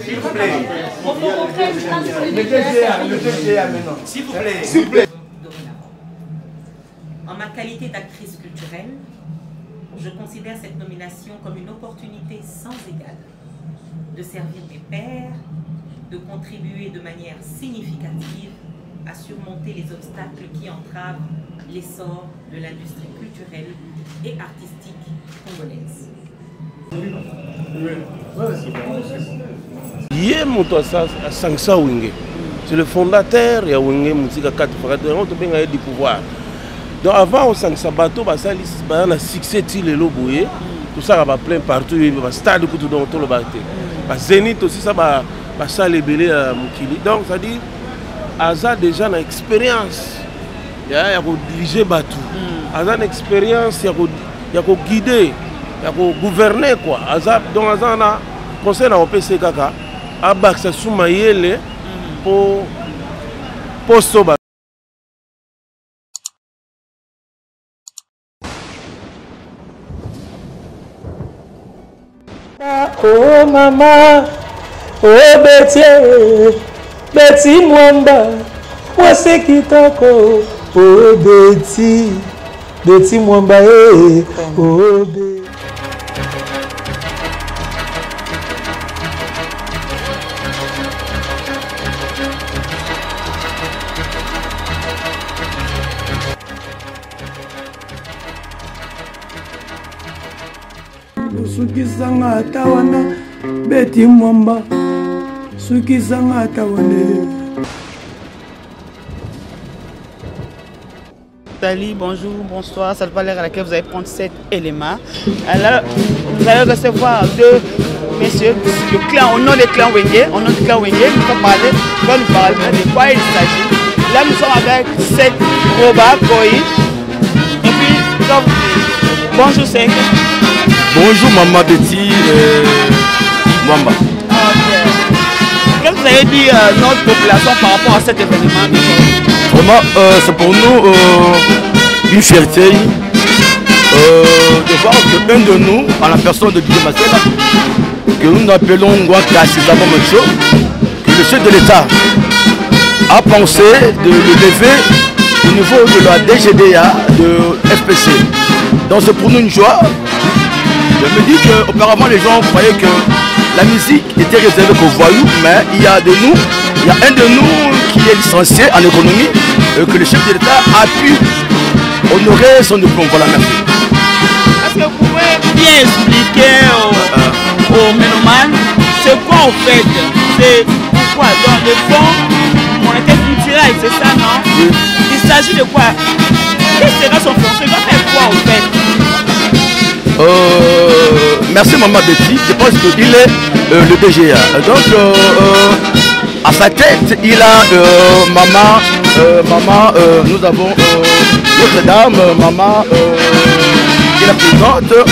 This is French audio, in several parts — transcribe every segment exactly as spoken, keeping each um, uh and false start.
S'il vous plaît. On peut montrer une trace de Le D G A, le D G A maintenant. S'il vous plaît. S'il vous plaît. En ma qualité d'actrice culturelle, je considère cette nomination comme une opportunité sans égale de servir mes pairs, de contribuer de manière significative à surmonter les obstacles qui entravent l'essor de l'industrie culturelle et artistique congolaise. Yé moto à Sangsa Wenge. C'est le fondateur de Wenge Musique à quatre fois. On du pouvoir. Donc avant, on Sangsa Bato, on a un succès de l'Oboye. Tout ça va plein partout. Il va stade de tout dans tout le bâté. Zénith aussi, ça va passer les belés à Mukili. Donc ça dit, Aza déjà une expérience. Il y a diriger Batou. Aza une expérience, il y a guider. Il y a gouverner quoi. Donc, on a conseil à O P C Kaka. Abak sa soumayele pour pour soba. Oh maman, oh Betty, Betty Mwamba, moi c'est qui t'encore. Oh Betty, Betty Mwamba, oh Betty. Sukizanga tawana Betty Mwamba Sukizanga tawane. Tali, bonjour, bonsoir, ça va l'air à laquelle vous allez prendre cet élément. Alors, vous allez recevoir deux messieurs, le clan, au nom des clans Wenge, au nom du clan Wenge, nous allons parler, nous allons nous parler de quoi il s'agit. Là, nous sommes avec cette Roba Koi. Et puis, comme bonjour, c'est bonjour Maman Betty euh, Mwamba. Okay. Qu'est-ce que vous avez dit à euh, notre population par rapport à cet événement? Vraiment, euh, c'est pour nous euh, une fierté euh, de voir qu'un de nous, en la personne de Guy Masela, que nous appelons Ngwaka Sizabo Mocho, que le chef de l'État a pensé de le lever au niveau de la D G D A de F P C. Donc c'est pour nous une joie. Je me dis qu'auparavant les gens croyaient que la musique était réservée qu'aux voyous, mais il y a de nous, il y a un de nous qui est licencié en économie, et que le chef de l'État a pu honorer son diplôme. Voilà, merci. Est-ce que vous pouvez bien expliquer aux, aux ménomanes ce qu'on fait? C'est pourquoi dans le fond, on était culturel, c'est ça, non? Oui. Il s'agit de quoi? Qu'est-ce que son fonction? Il va faire quoi au fait? Euh, merci Maman Betty, je pense qu'il est euh, le D G A. Donc euh, euh, à sa tête il a euh, Maman, euh, Maman euh, nous avons euh, notre dame, Maman euh, qui est la présidente.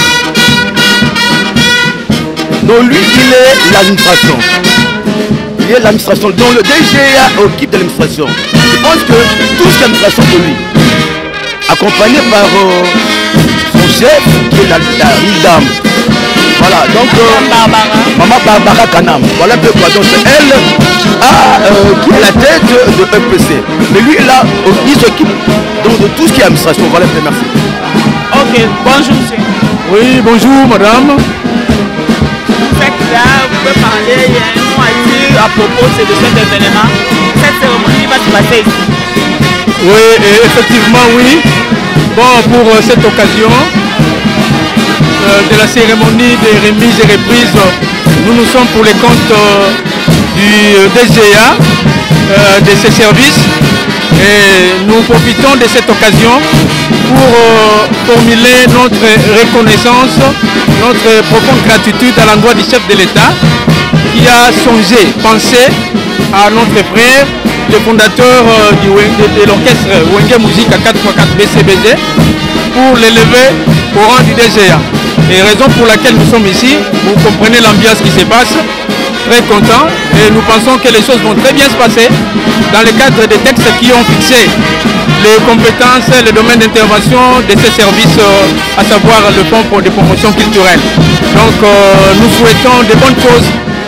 Donc lui il est l'administration. Il est l'administration. Donc le D G A occupe de l'administration. Je pense que tout ce l'administration de lui, accompagné par euh, son chef qui est la, la dame. Voilà, donc euh, Barbara. Maman Barbara Kanam. Voilà un peu quoi. Donc c'est elle a, euh, qui est la tête de F P C. Mais lui là, il s'occupe donc de tout ce qui est administration. Voilà, merci. Ok, bonjour monsieur. Oui, bonjour madame. Fait que là, vous pouvez parler, il y a un mot à dire à propos de cet événement. Cette cérémonie va se passer ici. Oui, et effectivement, oui. Bon, pour euh, cette occasion euh, de la cérémonie des remises et reprises, nous nous sommes pour les comptes euh, du euh, D G A, euh, de ces services. Et nous profitons de cette occasion pour euh, formuler notre reconnaissance, notre profonde gratitude à l'endroit du chef de l'État qui a songé, pensé à notre frère, le fondateur euh, du, de, de l'orchestre Wenge Musique à quatre fois quatre B C B G pour l'élever au rang du D G A. Et raison pour laquelle nous sommes ici, vous comprenez l'ambiance qui se passe, très content et nous pensons que les choses vont très bien se passer dans le cadre des textes qui ont fixé les compétences, les domaines d'intervention de ces services, euh, à savoir le fonds pour des promotions culturelles. Donc euh, nous souhaitons de bonnes choses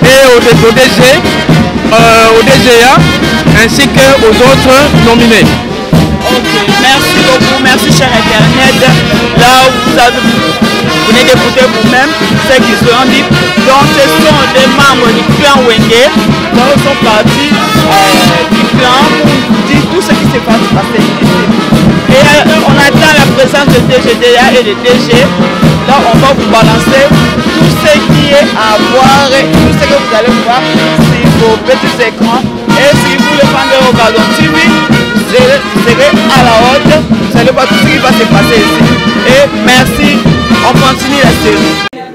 et au, au D G, euh, au D G A, ainsi qu'aux autres nominés. Ok, merci beaucoup, merci cher Internet. Là où vous avez, vous venez d'écouter vous-même ce qu'ils ont dit. Donc ce sont des membres du clan Wenge. Donc ils sont partis euh, du clan pour dire tout ce qui s'est passé ici. Et euh, on attend la présence de D G D A et de D G. Là on va vous balancer tout ce qui est à voir, tout ce que vous allez voir sur vos petits écrans. Et si vous le prenez au Gardon T V, vous serez à la haute, vous allez voir tout ce qui va se passer ici. Et merci, on continue la série.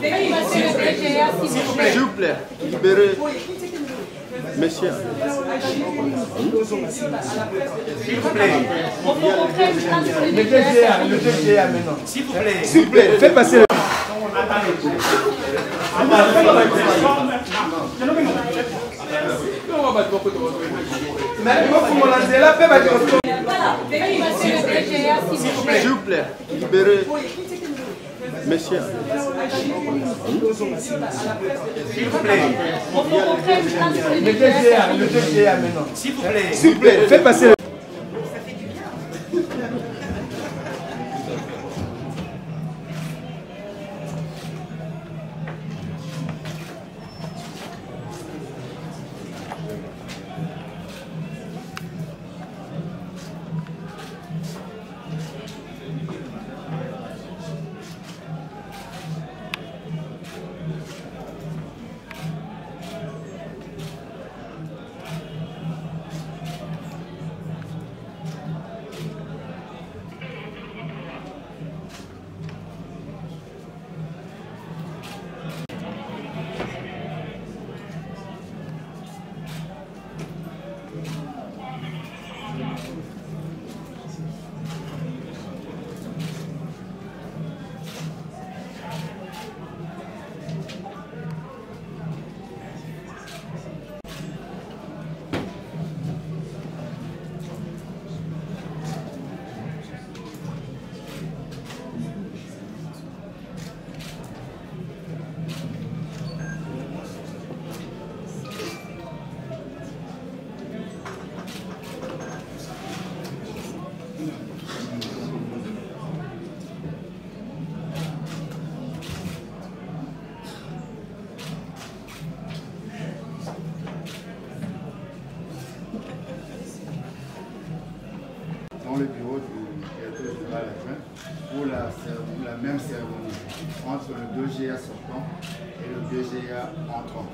S'il vous plaît, libérez. Monsieur. S'il vous plaît. Le D G A, le D G A maintenant. S'il vous plaît. S'il vous plaît, faites passer le... S'il vous plaît, libérez. Monsieur. S'il vous plaît. Le D G A, le D G A maintenant. S'il vous plaît. S'il vous plaît, faites passer le... Le bureau du directeur général adjoint pour la, la même cérémonie entre le deux G A sortant et le deux G A entrant.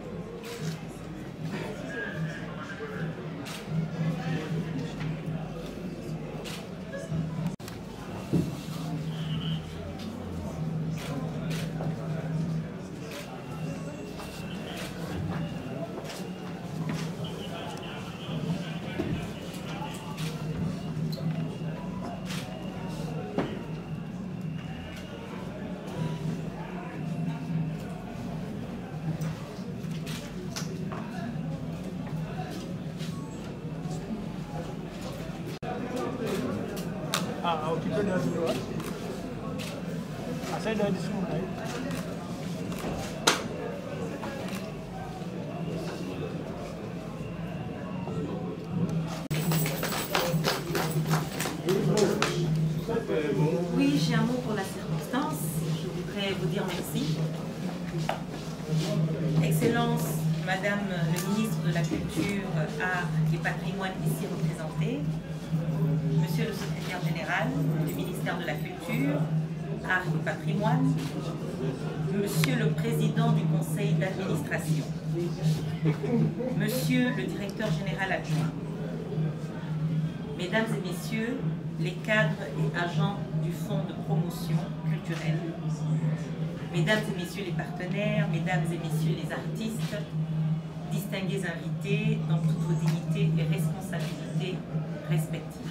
Ah, occupé d'un bureau. Ah, c'est d'un discours. Oui, j'ai un mot pour la circonstance. Je voudrais vous dire merci. Excellence, Madame le ministre de la Culture, Art et Patrimoine ici représenté, Monsieur le secrétaire général du ministère de la Culture, Art et Patrimoine, Monsieur le président du conseil d'administration, Monsieur le directeur général adjoint, Mesdames et Messieurs les cadres et agents du Fonds de promotion culturelle, Mesdames et Messieurs les partenaires, Mesdames et Messieurs les artistes, distingués invités dans toutes vos dignités et responsabilités respectives.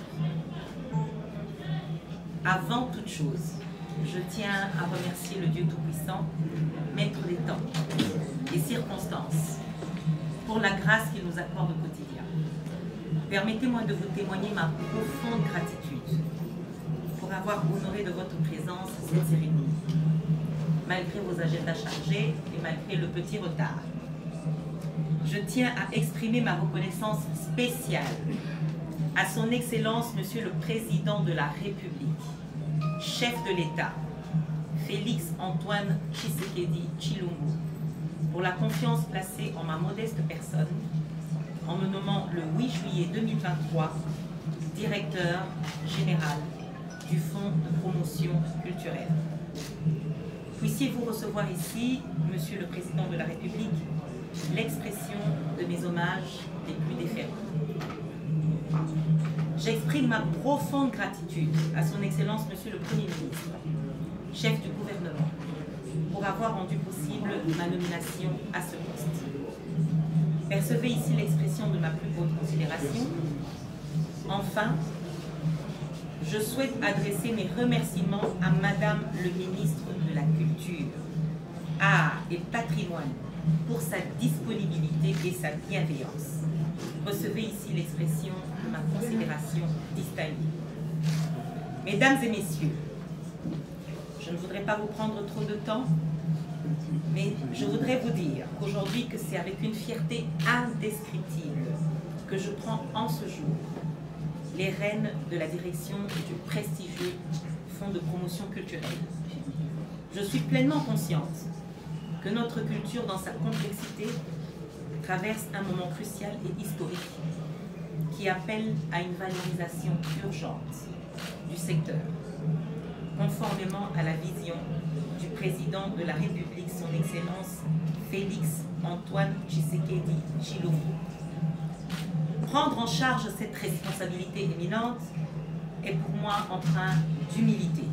Avant toute chose, je tiens à remercier le Dieu Tout-Puissant, Maître des temps, des circonstances, pour la grâce qu'il nous accorde au quotidien. Permettez-moi de vous témoigner ma profonde gratitude pour avoir honoré de votre présence cette cérémonie, malgré vos agendas chargés et malgré le petit retard. je tiens à exprimer ma reconnaissance spéciale à son Excellence, Monsieur le Président de la République, chef de l'État, Félix Antoine Tshisekedi Tshilombo, pour la confiance placée en ma modeste personne, en me nommant le huit juillet deux mille vingt-trois directeur général du Fonds de promotion culturelle. Puissiez-vous recevoir ici, Monsieur le Président de la République, l'expression de mes hommages les plus déférents. J'exprime ma profonde gratitude à son Excellence Monsieur le Premier ministre, chef du gouvernement, pour avoir rendu possible ma nomination à ce poste. Percevez ici l'expression de ma plus haute considération. Enfin, je souhaite adresser mes remerciements à Madame le ministre de la Culture, Art et Patrimoine pour sa disponibilité et sa bienveillance. Recevez ici l'expression de ma considération distinguée. Mesdames et messieurs, je ne voudrais pas vous prendre trop de temps, mais je voudrais vous dire qu'aujourd'hui que c'est avec une fierté indescriptible que je prends en ce jour les rênes de la direction du prestigieux Fonds de promotion culturelle. Je suis pleinement consciente que notre culture, dans sa complexité, traverse un moment crucial et historique qui appelle à une valorisation urgente du secteur, conformément à la vision du président de la République, son Excellence Félix Antoine Tshisekedi Tshilombo. Prendre en charge cette responsabilité éminente est pour moi empreint d'humilité,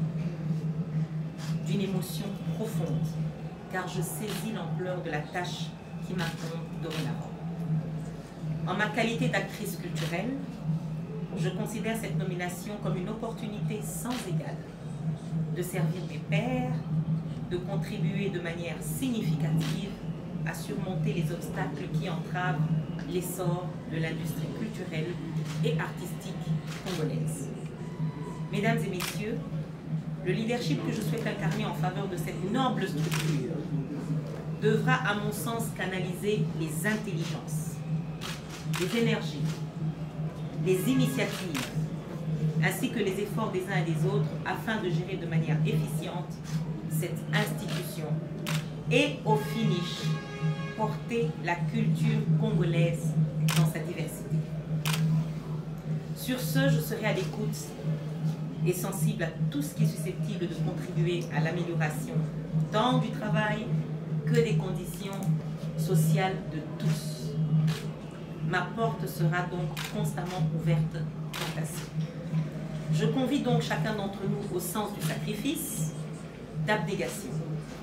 d'une émotion profonde, car je saisis l'ampleur de la tâche qui m'incombe dorénavant. En ma qualité d'actrice culturelle, je considère cette nomination comme une opportunité sans égale de servir mes pairs, de contribuer de manière significative à surmonter les obstacles qui entravent l'essor de l'industrie culturelle et artistique congolaise. Mesdames et messieurs, le leadership que je souhaite incarner en faveur de cette noble structure devra, à mon sens, canaliser les intelligences, les énergies, les initiatives, ainsi que les efforts des uns et des autres afin de gérer de manière efficiente cette institution et, au finish, porter la culture congolaise dans sa diversité. Sur ce, je serai à l'écoute et sensible à tout ce qui est susceptible de contribuer à l'amélioration tant du travail que des conditions sociales de tous. Ma porte sera donc constamment ouverte quant à ça. Je convie donc chacun d'entre nous au sens du sacrifice, d'abnégation,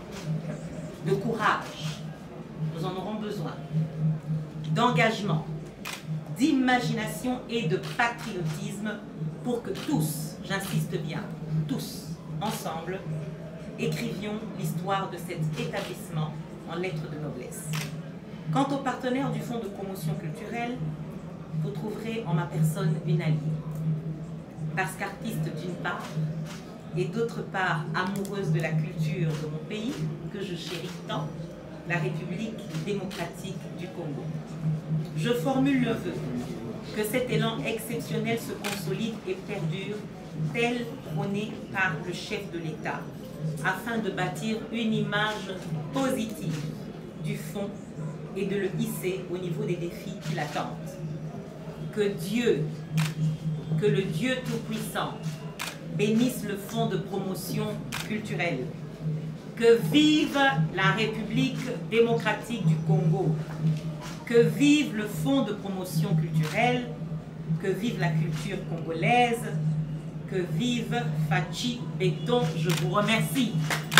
de courage, nous en aurons besoin, d'engagement, d'imagination et de patriotisme pour que tous, j'insiste bien, tous, ensemble, écrivions l'histoire de cet établissement en lettres de noblesse. Quant aux partenaires du Fonds de promotion culturelle, vous trouverez en ma personne une alliée. Parce qu'artiste d'une part, et d'autre part amoureuse de la culture de mon pays, que je chéris tant, la République démocratique du Congo. Je formule le vœu que cet élan exceptionnel se consolide et perdure, tel prôné par le chef de l'État, afin de bâtir une image positive du fonds et de le hisser au niveau des défis qui l'attendent. Que Dieu, que le Dieu Tout-Puissant bénisse le Fonds de promotion culturelle. Que vive la République démocratique du Congo. Que vive le Fonds de promotion culturelle. Que vive la culture congolaise. Que vive Fachi Béton. Je vous remercie.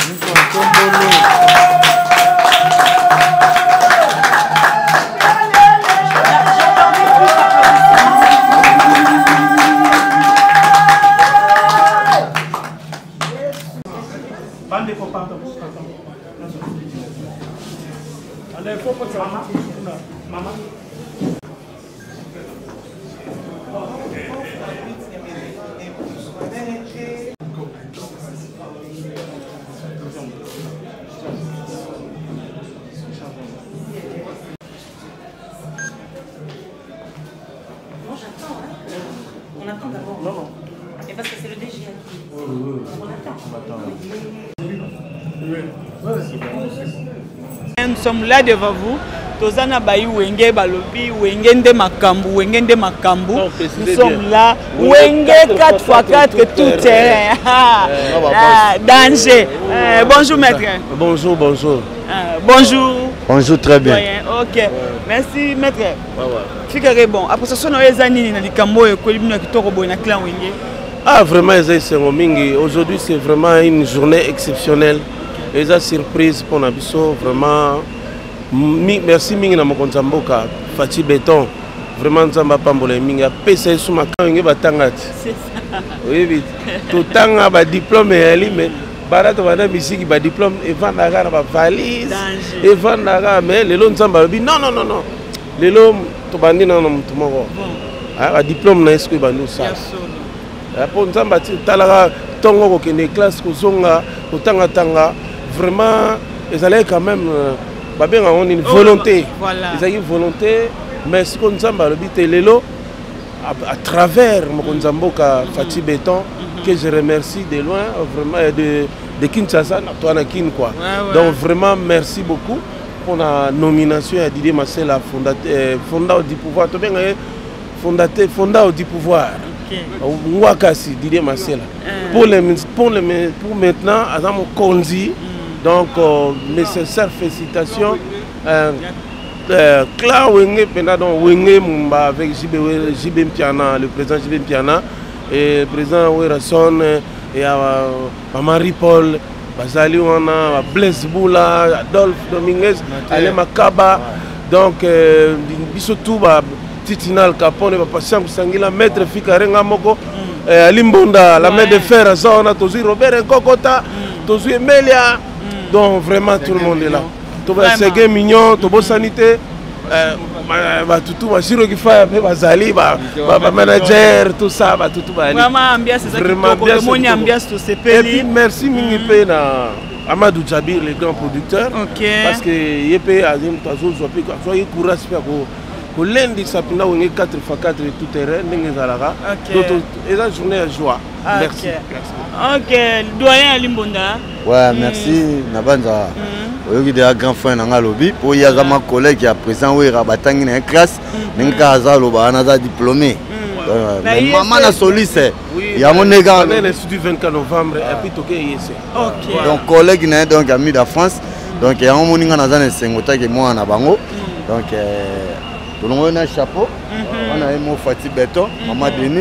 Mama. attend d'abord. Non, non. Et parce que c'est le D G qui. Oui, oui, oui. On attend. Nous sommes là devant vous. Tozana bayi wenge balobi wenge nde makambu wenge nde makambu. Nous sommes là wenge quatre fois quatre tout terrain. Danger. Bonjour maître. Bonjour, bonjour. Bonjour. Bonjour, très bien. Ok. Merci maître. Fikare bon. Après ça sono ezani na likambo ekolibino kitoko boy na clan wenge. Ah vraiment ezai sengomingi. Aujourd'hui c'est vraiment une journée exceptionnelle. Eza surprise pour Nabiso vraiment. Merci mingi na mokonza mboka Fati Béton. Vraiment nzamba pambola mingi apesa suma kanga batangati. C'est ça. Oui vite. Tout tanga ba diplôme ali mais barato bana misiki ba diplôme et vandaka na ba valise et vandaka mais lelo nzamba lobi non non non non. Lelo to bandi na na mutu moko. Ah ba diplôme na esko ba nous ça. Pour nzamba talaka tongo ko kende classe ko zonga ko tanga tanga vraiment ils allaient quand même babé on une volonté. Voilà. Ils ont une volonté mais ce qu'on nzamba lobi te lelo à travers mokonza mboka Fati Béton que je remercie de loin vraiment de de Kinshasa toi na kin quoi. Ouais, ouais. Donc vraiment merci beaucoup pour la nomination à Didier Masela fondateur fondateur du pouvoir to bien fondateur fondateur du pouvoir. Mwakasi Didier Masela. Pour les pour les pour maintenant Azamo Konzi. Donc euh, nécessaire félicitations. Euh, Euh, Clan Wenge, pendant Wenge Mumba avec J B Mpiana, le président J B Mpiana, et le président Werason, et euh, Marie-Paul, Bazali Wana, Blaise Boula, Adolphe Dominguez, Ale Makaba, donc, euh, surtout, Titinal Capone, Patient Sangila, Maître Fikarenga Moko, Alimbonda, la main de fer, Zona, Tozi Robert Kokota, Tozi Emelia, donc vraiment tout le monde est là. C'est mignon, Tobo Sanité, tout Machiro qui fait Bazali, manager, tout ça, tout vraiment ambiance, c'est ça qui ambiance tout c'est et puis merci Mingipe na Amadou Djabir, le grand producteur, parce que Yepé Azim Tazo Zopi, soyez courage pour lundi sapina où on quatre fois quatre tout terrain, n'engagera. Donc et la journée à joie. Merci. Ok, doyen Alimbonda. Ouais, merci Nabanza. Il y a un grand frère dans le lobby. Il y a un collègue qui est présent où il y a une classe. Il y a un diplômé. Maman a sollicité. Il y a un gars. L'Institut vingt-quatre novembre et puis toqué ici. Donc collègue n'est donc ami de France. Donc il y a un monde qui a un cinquante qui moi en abango. Donc tout le monde a un chapeau. On a un mot Fati Béton. Maman Denis.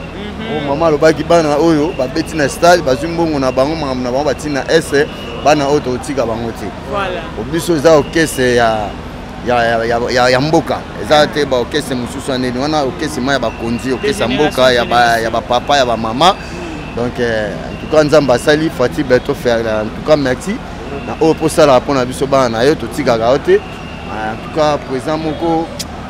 Maman le bagi bana oyo ba betina stade ba zumbongo na bango maman na bango batina S bana auto tika bango ti. Voilà. Obiso za okese ya ya ya ya mboka. Eza te ba okese mususu aneni wana okese ma ya ba konzi okese mboka ya ba ya ba papa ya ba maman. Donc en tout cas nzamba sali Fati Béton faire en tout cas merci. Na o pour ça la pona biso bana na yo to tika ga ote. En tout cas président moko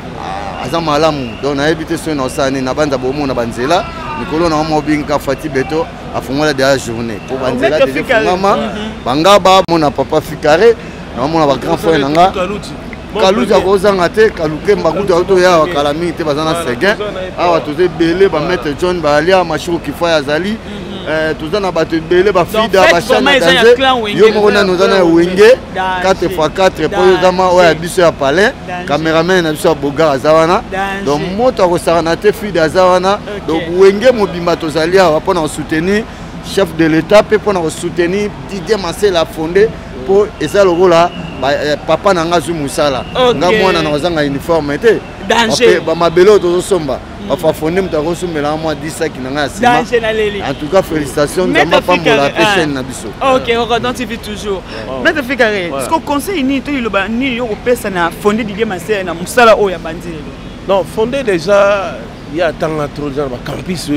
azamalamu donc na habité sur na sani na banda bomo na banzela. Nicolas na mobinga Fati Béton a fondé la journée pour banzela de maman bangaba mona papa Fikare na mona ba grand frère nanga Kaluti a kozanga te Kaluke mbakuta auto ya kalami te bazana seguin awa toze belé ba mettre John ba alia machiro kifaya zali euh tozana ba te belé ba fida ba chana danger yo mona nozana wenge quatre fois quatre pour yozama oya biso ya palais cameraman na biso boga azawana donc moto ko sarana te fida azawana donc wenge mobimba tozali awa pona soutenir chef de l'état pe pona soutenir Didier Masela fondé pour esa logo là papa nanga zu musala nga mwana na ozanga uniforme te danger ba mabelo to somba ba fa fondé mutako somela moi dix sacs nanga sima en tout cas félicitations nzamba pambola pesen na biso. OK on identifie toujours Maître Fikare est-ce qu'on conseille ni to loba ni yo ko pesa na fondé Didier Masela na musala o ya bandi non fondé déjà il y a tant à trop genre campus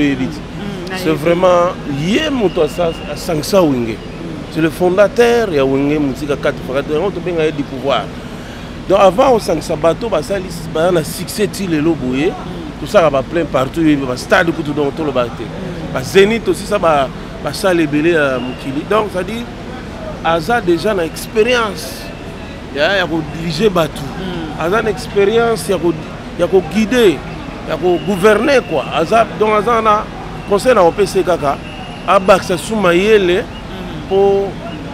c'est vraiment yé moto ça Sangsa Wenge. C'est le fondateur, il y a Wenge Moutika quatre fois, on te benga du pouvoir. Donc avant on s'en sabato, bah ça, bah on a succès til le loboué, tout ça va plein partout, bah stade tout dans tout le bâté. Bah Zénith aussi ça bah bah ça les belés à Mukili. Donc ça dit, Aza déjà une expérience, il y a il y a diriger bateau. Aza une expérience, il y a il y a guider ya ko gouverner quoi azap donc azana conseil na opc kaka abakisa suma yele po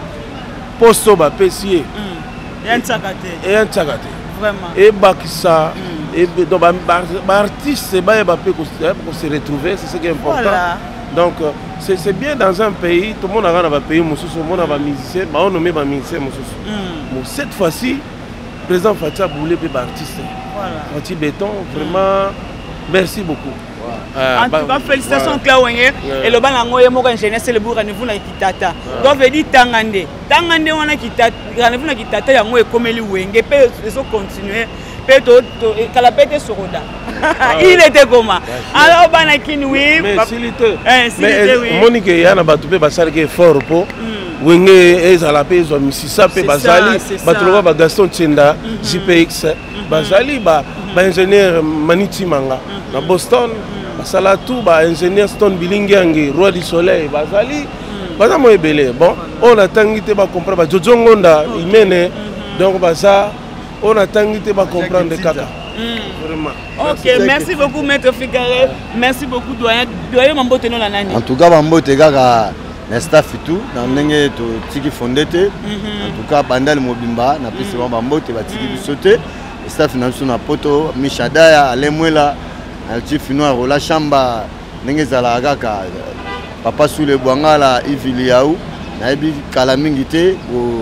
posto ba pesier et un tsakate et un tsakate vraiment et bakisa et donc ba artiste ba ba peut se retrouver, c'est ce qui est important. Voilà. Donc c'est bien dans un pays, tout le monde a un pays, tout le monde a un musicien, on nomme un musicien. Bon, cette fois-ci, le président Fatia voulait être artiste. Voilà. Fatih Béton, vraiment, merci beaucoup. Euh, en tout cas, félicitations Claude Wenge. Et le banango est mon ingénieur, c'est le bourg rendez-vous na kitata. Donc veut dire tangande. Tangande on a kitata, rendez-vous na kitata yango est comme le Wenge. Peut ils ont continué. Peut to kalapete soroda. Il était comment? Alors banaki oui. Mais s'il était. Mais Monique yana batupé basali ke fort po. Wenge ezala pe zo misisa pe basali. Batulova ba Gaston Tchenda, J P X, basali ba ba ingénieur Maniti Manga na Boston. Basala tout ba ingénieur Stone Bilingiangi, Roi du Soleil, basali. Basa mo ebele. Bon, on a tangité ba comprendre ba Jojo Ngonda, Imene. Donc basa on a tangité ba comprendre de kaka. Vraiment. Ok, merci beaucoup Maître Figaré. Merci beaucoup doyen. Doyen Mambote non la nani. En tout cas Mambote kaka na staff tout dans ndenge to tiki fondete. En tout cas Bandal Mobimba na pesi ba Mambote ba tiki bisote. Staff na biso na poto Mishadaya Alemwela. Altif Noir Rola Chamba ndenge zala kaka papa sous le Bwangala Iviliaou na ebi kala mingi te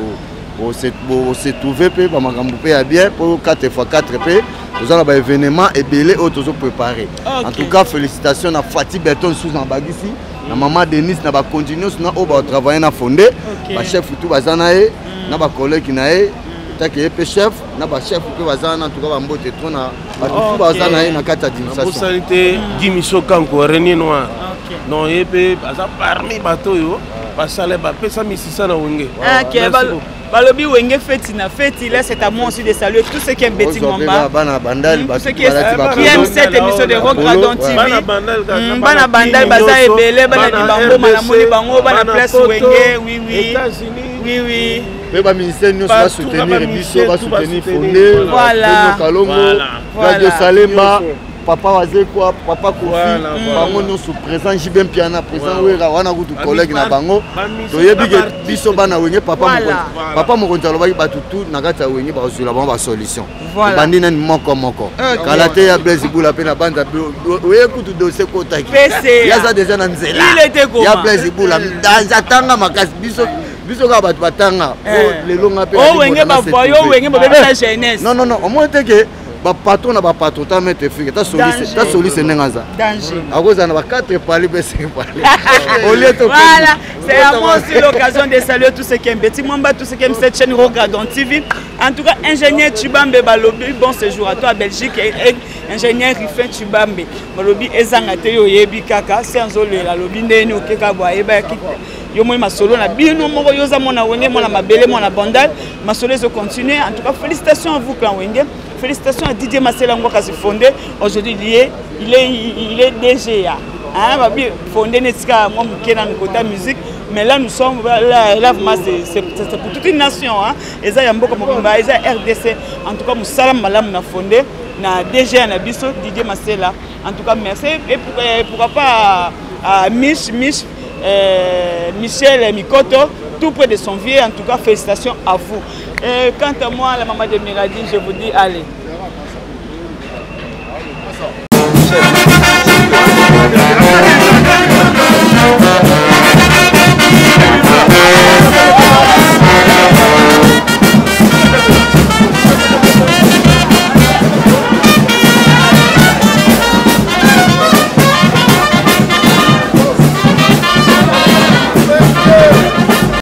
o se o se trouver pe ba makambo pe ya bien pour quatre fois quatre pe nous avons un événement et belé auto préparé. En tout cas félicitations à Fatih Béton sous en bagisi na maman Denis na ba continuer na o ba travailler na fondé ba chef tout bazanae na ba collègue nae taki pe chef na ba chef pe bazana en tout cas ba mbote trop na ba tout bazanae na kata d'administration. Pour sanité Gimiso Kanko René Noir. Non yepe baza parmi bato yo ba sale ba pesa misisa na Wenge. OK balobi Wenge fête na fête là c'est à moi aussi de saluer tout ce qui est Betty Mwamba. Bana bandal ba qui aime cette émission de Rock Radon T V. Bana bandal bana bandal baza ebele bana dibango malamoni bango bana place Wenge oui oui. Oui oui. Mais ba ministère nous va soutenir biso va soutenir fondé. Voilà. Radio Salemba. Papa Wazé quoi, papa Kofi, bango nous sous présent Jibem Piana présent wera wana kutu collègue na bango. To yebi ke biso bana Wenge papa mo papa mo konta loba ba tutu na kata Wenge ba osula bango ba solution. Bandi na moko moko. Kalate ya Blaise Boula pe na banda oye kutu dossier kota ki. Ya za déjà na nzela. Il était comment? Ya Blaise Boula dans atanga makasi biso biso ka ba batanga. Le longa pe. Oh Wenge ba voyo Wenge ba bébé la jeunesse. Non non non, au moins que ba patron na ba patron ta mettre fille ta soliste ta soliste nengaza danger à cause na ba quatre parler be cinq parler voilà c'est à moi aussi l'occasion de saluer tous ceux qui aiment Betty Mwamba tous ceux qui aiment cette chaîne Rock Radon T V en tout cas ingénieur Chibambe balobi bon séjour à toi à Belgique et ingénieur Rifin Chibambe balobi ezanga te yo yebi kaka sans ole la lobi ndeni okeka bwa eba ki yo moi ma solo na bino moko yoza mona Wenge mona mabele mona bandal ma solo se continue en tout cas félicitations à vous Clan Wenge. Félicitations à Didier Massela Ngwaka s'est fondé. Aujourd'hui, il est, il est, il est D G A. Hein, fondé Netika, moi, qui dans le côté musique. Mais là, nous sommes là, là c'est pour toute une nation. Hein. Et ça, il y a beaucoup de R D C. En tout cas, nous sommes malam na fondé. Na D G A na biso Didier Massela. En tout cas, merci. Et pourquoi pas à Mich, Mich, euh, Michel Mikoto, tout près de son vieux. En tout cas, félicitations à vous. Et quant à moi, la maman de Miradi, je vous dis, allez.